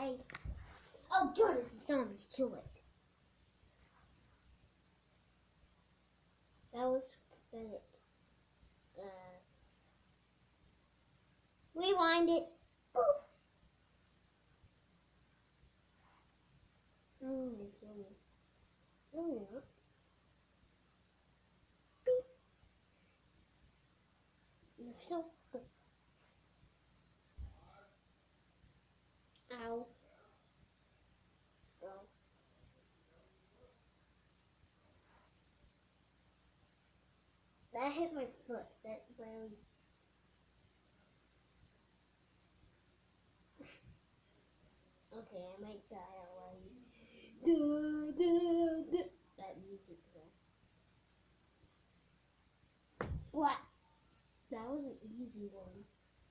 I... Oh, God, it's a zombie. Kill it. That was pathetic. Rewind it. Boop. Oh, they killed me. No, you're not. Beep. You're so good. Ow. Oh. That hit my foot. That barely. Okay, I might die already. That music though. What? That was an easy one.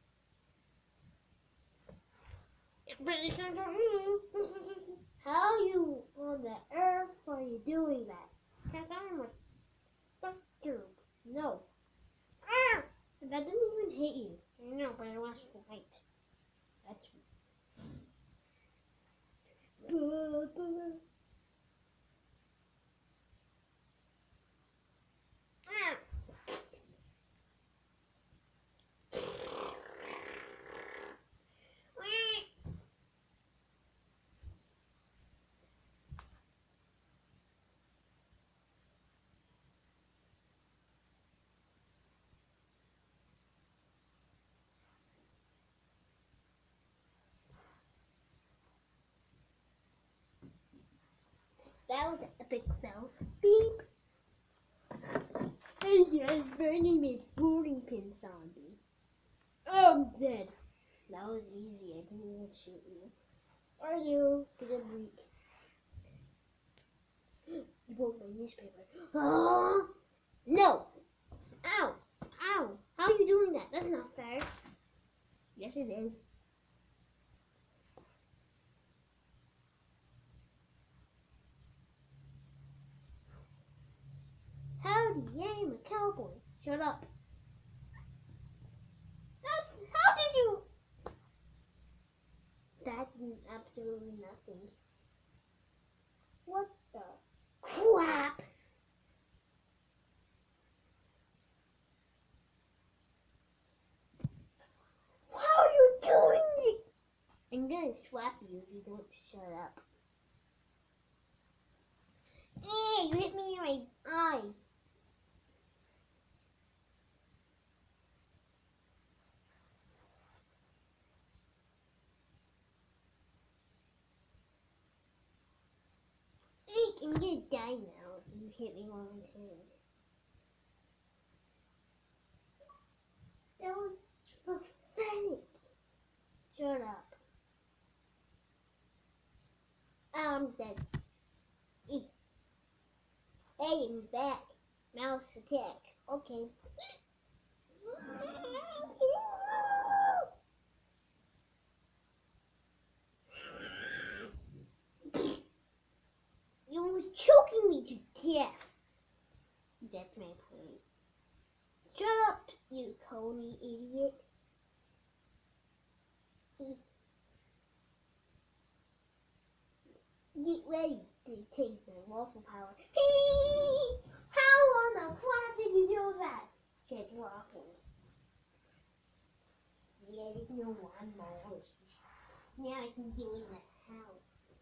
How you on the earth are you doing that? Because I'm a bastard. No. Ah! That didn't even hit you. I know, but I was right. That's ah! That was an epic fail. Beep. And yes, Bernie made bowling pin zombie. Oh, I'm dead. That was easy. I didn't even shoot you. Are you? Get a break. You broke my newspaper. Oh, no. Ow. Ow. How are you doing that? That's not fair. Yes, it is. Howdy, yeah, I'm a cowboy. Shut up. How did you? That did absolutely nothing. What the crap? How are you doing it? I'm gonna slap you if you don't shut up. Hey, you hit me in my eye. Hey, I'm gonna die now if you hit me one more time. That was pathetic. Shut up. I'm dead. Hey, I'm back. Mouse attack. Okay. You were choking me to death. That's my point. Shut up, you Coney idiot. Get ready to take the waffle power. Hey! How on the crap did you do that? Said waffles. Yeah, there's no one more. Now I can do it in the house.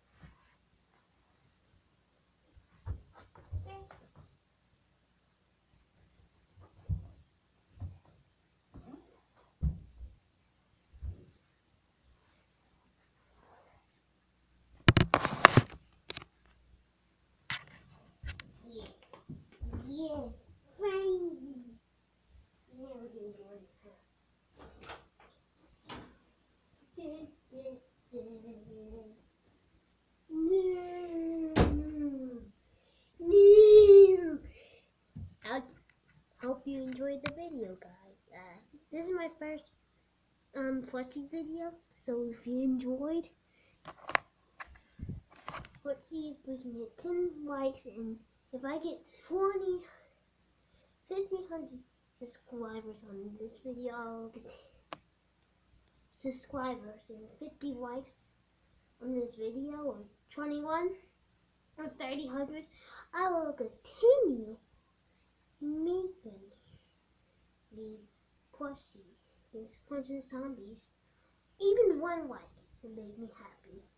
Yeah. Yeah. Finally. Now we're gonna do it in the house. No. I hope you enjoyed the video, guys. This is my first plushie video, so if you enjoyed, let's see if we can get 10 likes, and if I get 20, 1,500 subscribers on this video, I'll get subscribers and 50 likes. in this video or 21 or 30 hundred, I will continue making these plushies, these Punch zombies. Even one like would make me happy.